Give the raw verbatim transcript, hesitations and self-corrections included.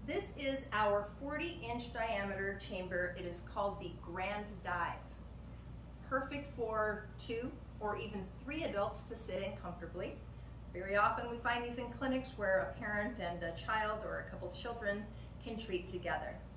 This is our forty inch diameter chamber. It is called the Grand Dive. Perfect for two or even three adults to sit in comfortably. Very often we find these in clinics where a parent and a child or a couple children can treat together.